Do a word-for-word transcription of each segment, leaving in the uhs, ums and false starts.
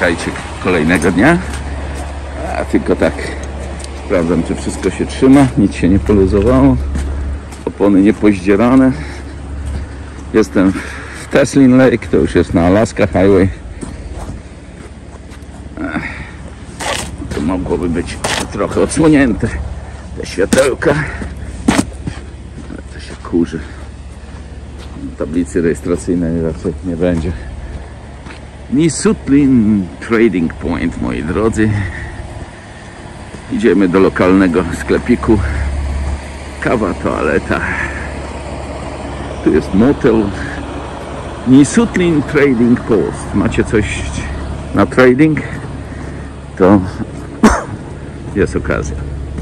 Witajcie kolejnego dnia. A tylko tak sprawdzam, czy wszystko się trzyma, nic się nie poluzowało, opony nie pozdzierane. Jestem w Teslin Lake, to już jest na Alaska Highway. To mogłoby być trochę odsłonięte te światełka, ale to się kurzy. Tablicy rejestracyjnej raczej nie będzie. Nisutlin Trading Point, moi drodzy. Idziemy do lokalnego sklepiku. Kawa, toaleta. Tu jest motel. Nisutlin Trading Post. Macie coś na trading? To jest okazja.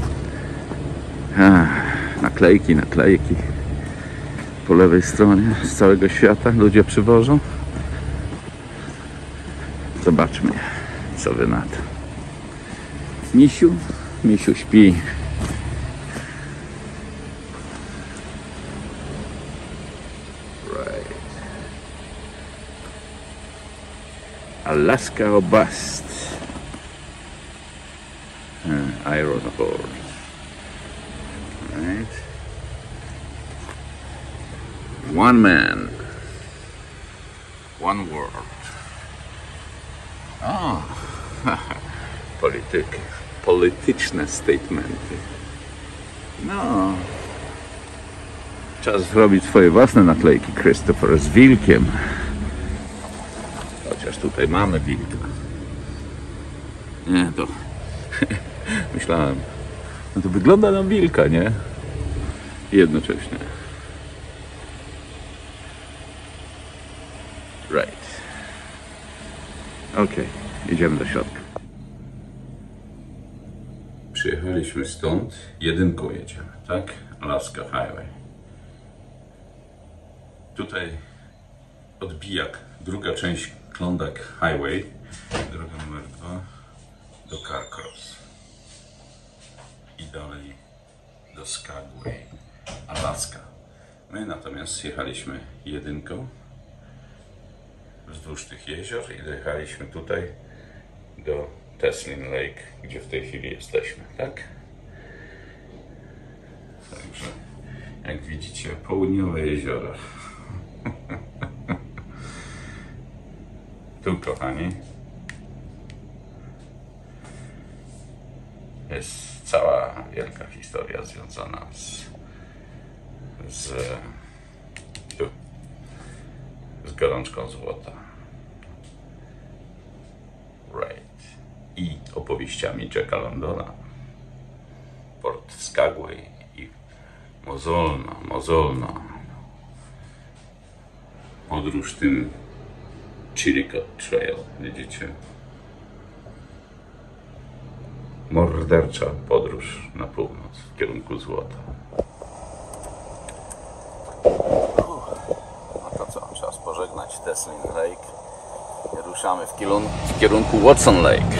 A, naklejki, naklejki. Po lewej stronie z całego świata ludzie przywożą. Zobaczmy, co wy na to. Misiu? Misiu śpi. Right. Alaska or bust. Uh, iron ore. Right. One man. One world. O, polityk, polityczne statementy. No, czas zrobić swoje własne naklejki. Christopher z wilkiem. Chociaż tutaj mamy wilka. Nie, to myślałem, no to wygląda na wilka, nie? Jednocześnie. Right. Ok, idziemy do środka. Przyjechaliśmy stąd, jedynką jedziemy, tak? Alaska Highway. Tutaj odbijak, druga część Klondike Highway, droga numer dwa do Carcross i dalej do Skagway, Alaska. My natomiast jechaliśmy jedynką wzdłuż tych jezior i dojechaliśmy tutaj do Teslin Lake, gdzie w tej chwili jesteśmy, tak? Także, jak widzicie, południowe jeziora. Tu, kochani, jest cała wielka historia związana z, z tu, z gorączką złota. Right. I opowieściami Jacka Londona. Port Skagway i mozolna, mozolna podróż tym Chillicothe Trail, widzicie? Mordercza podróż na północ w kierunku złota. No to co, czas pożegnać Teslin Lake. Ruszamy w kierunku, w kierunku Watson Lake.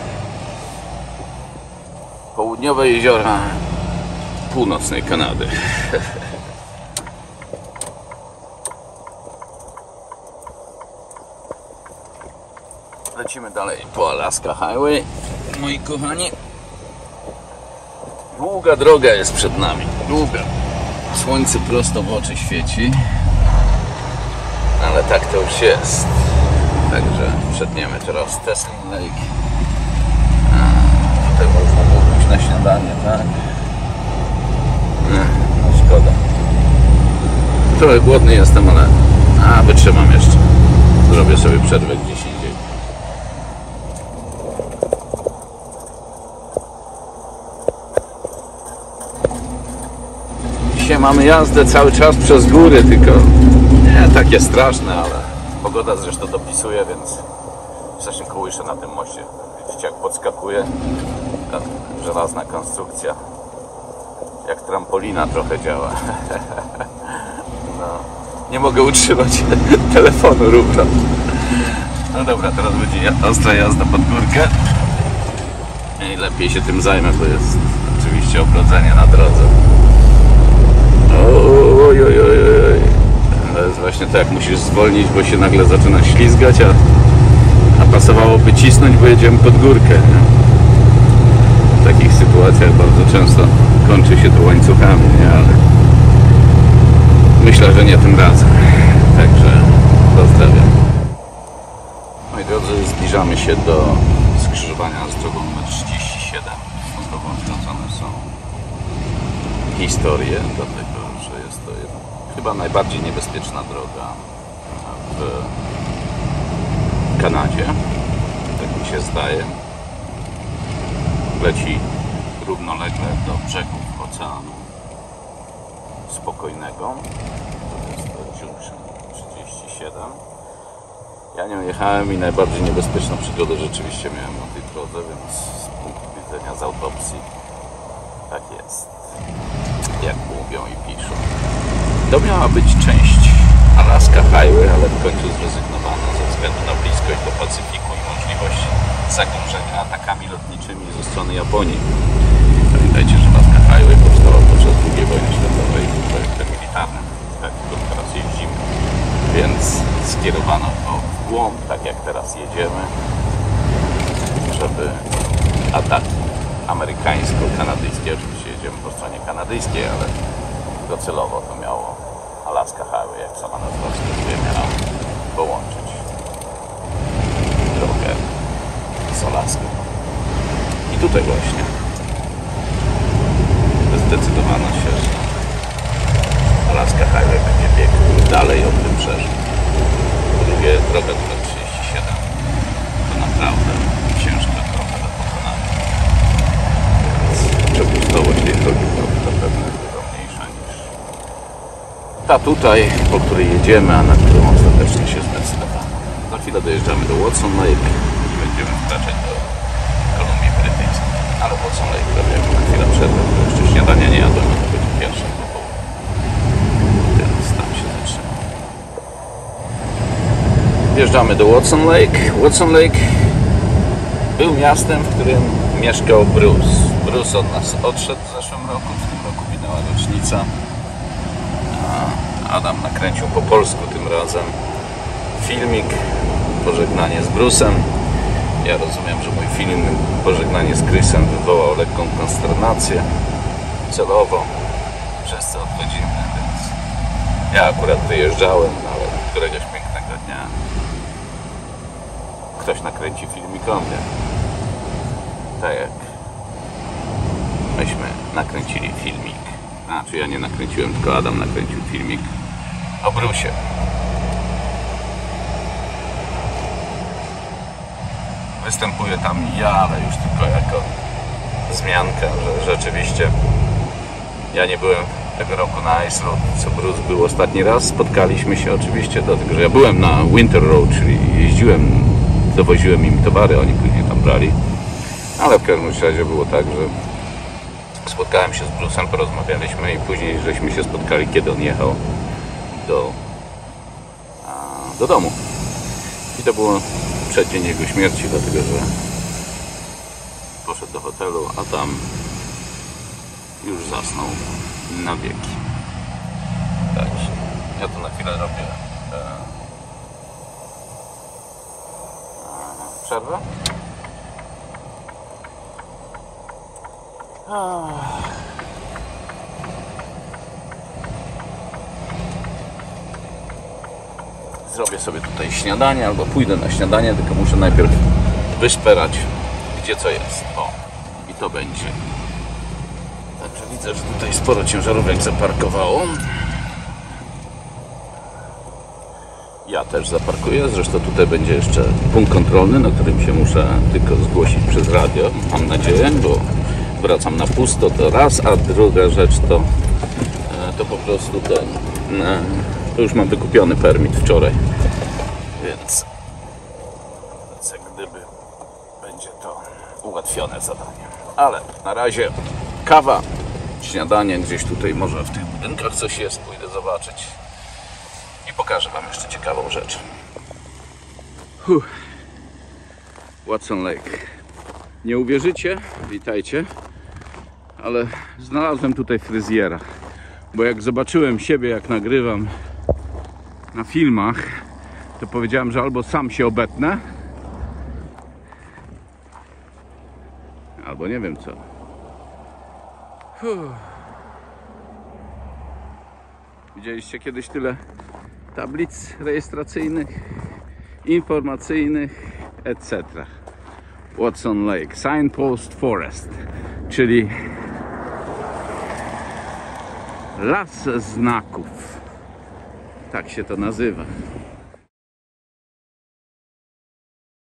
Południowe jeziora północnej Kanady. Lecimy dalej po Alaska Highway, moi kochani. Długa droga jest przed nami, długa. Słońce prosto w oczy świeci, ale tak to już jest. Także przedniemy teraz Teslin Lake. A, tutaj można było iść na śniadanie, tak? Nie, no szkoda. Trochę głodny jestem, ale a, wytrzymam jeszcze. Zrobię sobie przerwę gdzieś indziej. Dzisiaj mamy jazdę cały czas przez góry, tylko nie takie straszne, ale pogoda zresztą dopisuje, więc strasznie kołyszę na tym moście. Widzicie, jak podskakuje. Ta żelazna konstrukcja. Jak trampolina trochę działa. No, nie mogę utrzymać telefonu równo. No dobra, teraz będzie ostra jazda pod górkę. I lepiej się tym zajmę, bo jest oczywiście ogrodzenie na drodze. Oj, oj, oj, oj. To jest właśnie tak, musisz zwolnić, bo się nagle zaczyna ślizgać, a, A pasowałoby cisnąć, bo jedziemy pod górkę, nie? W takich sytuacjach bardzo często kończy się to łańcuchami, nie? Ale myślę, że nie tym razem. Także pozdrawiam. Moi drodzy, zbliżamy się do skrzyżowania z drogą numer trzydzieści siedem. Stopniowo wtrącone są historie, dlatego że jest to jedna, chyba najbardziej niebezpieczna droga w Kanadzie. Tak mi się zdaje. Leci równolegle do brzegów Oceanu Spokojnego. To jest to Junction trzydzieści siedem. Ja nią jechałem i najbardziej niebezpieczną przygodę rzeczywiście miałem na tej drodze, więc z punktu widzenia z autopsji tak jest, jak mówią i piszą. To miała być część Alaska Highway, ale w końcu zrezygnowano ze względu na bliskość do Pacyfiku i możliwość zagrożenia atakami lotniczymi ze strony Japonii. Pamiętajcie, że Alaska Highway powstała podczas drugiej wojny światowej w projektem militarnym, tak, w którym teraz jeździmy. Więc skierowano to w głąb, tak jak teraz jedziemy, żeby ataki amerykańsko-kanadyjskie, oczywiście jedziemy po stronie kanadyjskiej, ale docelowo to miało Alaska Highway, jak sama nazwa wskazuje, miała połączyć drogę z Alaską. I tutaj właśnie zdecydowano się, że Alaska Highway będzie biegł dalej od wybrzeża. Po drugie, droga numer trzydzieści siedem to naprawdę ciężka droga do pokonania. Więc przepustowość tej drogi to pewnie dużo mniejsza niż ta tutaj, po której jedziemy, a na którą ostatecznie się zdecydowano. Za chwilę dojeżdżamy do Watson Lake i będziemy wkraczać do Kolumbii Brytyjskiej. Ale Watson Lake robię na chwilę przerwę, bo jeszcze śniadania nie jadłem, a to będzie pierwsza po południu. Więc tam się zatrzymam. Wjeżdżamy do Watson Lake. Watson Lake był miastem, w którym mieszkał Bruce. Bruce od nas odszedł w zeszłym roku, w tym roku minęła rocznica. Adam nakręcił po polsku tym razem filmik Pożegnanie z Bruce'em. Ja rozumiem, że mój film Pożegnanie z Chrisem wywołał lekką konsternację celowo. Wszyscy odchodzimy, więc ja akurat wyjeżdżałem, ale któregoś pięknego dnia ktoś nakręci filmik o mnie. Tak jak myśmy nakręcili filmik. Znaczy ja nie nakręciłem, tylko Adam nakręcił filmik o Bruce'ie. Występuję tam ja, ale już tylko jako wzmiankę, że rzeczywiście ja nie byłem tego roku na Ice Road, co Bruce był ostatni raz. Spotkaliśmy się oczywiście, dlatego że ja byłem na Winter Road, czyli jeździłem, dowoziłem im towary, oni później tam brali. Ale w każdym razie było tak, że spotkałem się z Bruce'em, porozmawialiśmy i później żeśmy się spotkali, kiedy on jechał do, a, do domu. I to było przeddzień jego śmierci, dlatego że poszedł do hotelu, a tam już zasnął na wieki. Także ja to na chwilę robię e, e, przerwę. Zrobię sobie tutaj śniadanie, albo pójdę na śniadanie, tylko muszę najpierw wyszperać, gdzie co jest. O, i to będzie. Także widzę, że tutaj sporo ciężarówek zaparkowało. Ja też zaparkuję, zresztą tutaj będzie jeszcze punkt kontrolny, na którym się muszę tylko zgłosić przez radio, mam nadzieję, bo wracam na pusto, to raz, a druga rzecz to, to po prostu ten, to już mam wykupiony permit wczoraj, więc jak gdyby będzie to ułatwione zadanie. Ale na razie kawa, śniadanie, gdzieś tutaj może w tych budynkach coś jest, pójdę zobaczyć i pokażę wam jeszcze ciekawą rzecz. Huh. Watson Lake. Nie uwierzycie, witajcie, ale znalazłem tutaj fryzjera, bo jak zobaczyłem siebie, jak nagrywam na filmach, to powiedziałem, że albo sam się obetnę, albo nie wiem co. Uff. Widzieliście kiedyś tyle tablic rejestracyjnych, informacyjnych, et cetera. Watson Lake, Signpost Forest, czyli las znaków. Tak się to nazywa.